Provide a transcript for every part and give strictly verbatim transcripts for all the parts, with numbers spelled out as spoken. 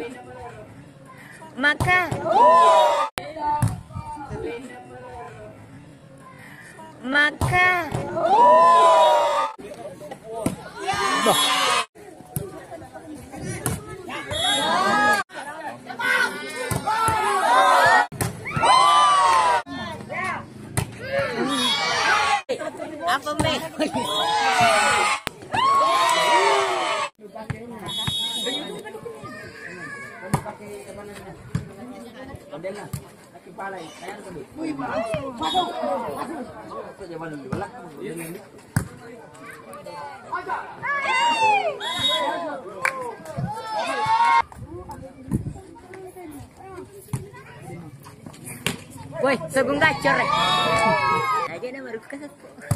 Maka Maka apa me? Woi, sebelum gacor. Aja dah baru kasih.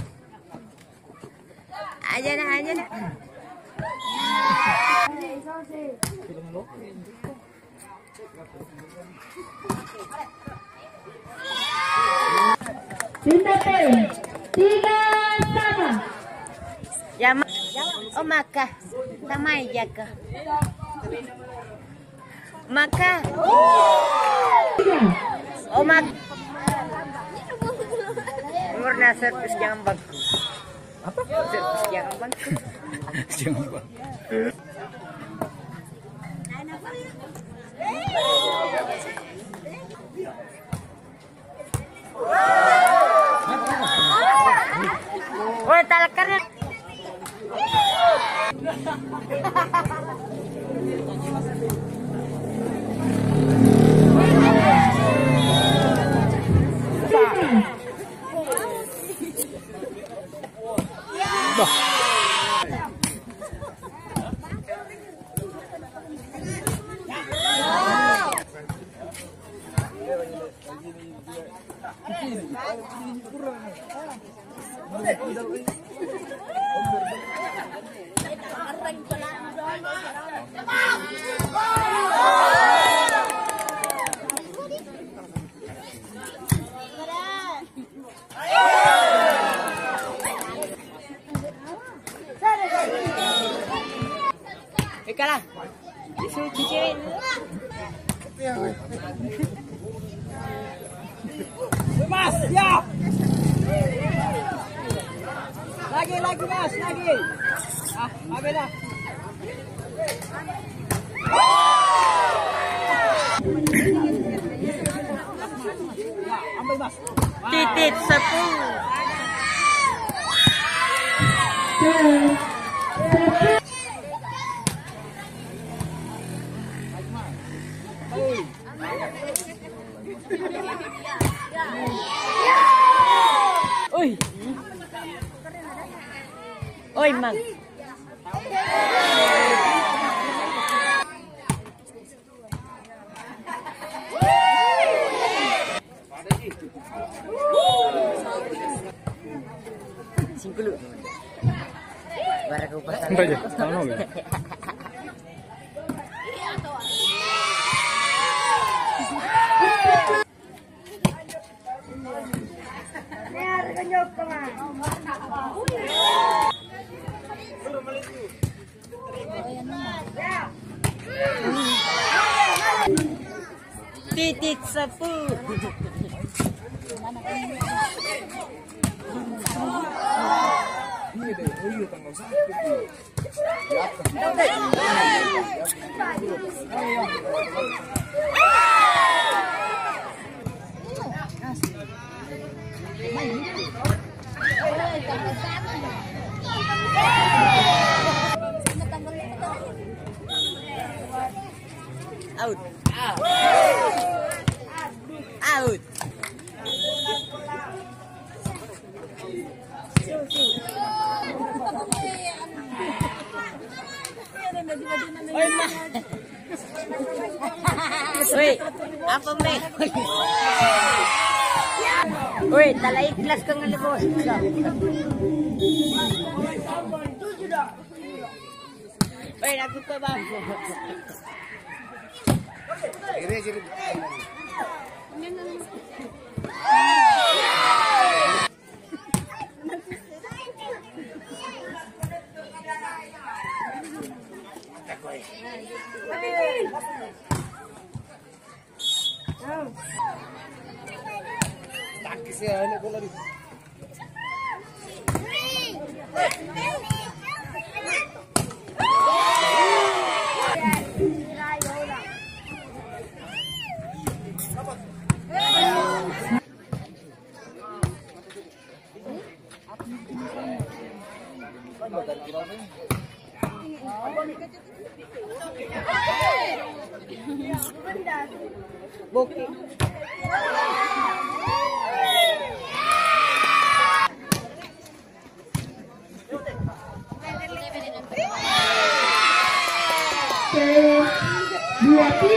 Aja dah, aja dah. Cinta tiga sama. Ya, oh maka sama aja ke. Maka oh mak. Murna servis jangan bangku. Apa? Servis jangan bangku. Jangan bangku. Woi, talakarnya. Ikalah, disuruh cicirin. Mas, siap. Lagi, lagi mas, lagi. Ah, ambil dah. Ya, ambil mas. Titit sepuluh. Oi. Oi, Mang. Singkulu. Barang upasan. Entah aja, tahu nggak? Titik sepuluh. Out. Out. Woi, apa me? Woi, tala ikhlas ka nga bos. Woi, aku pa ba? Ire jadi. ya, ini bola di. Bukti. Dua tiga.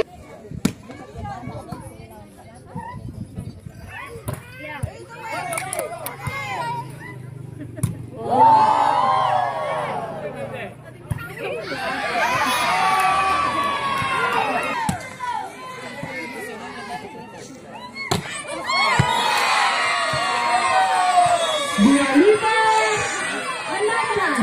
Dua lima enam belas.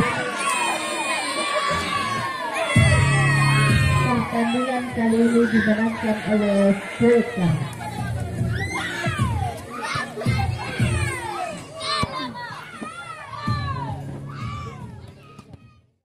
Pertandingan kali ini dimenangkan oleh Sultan.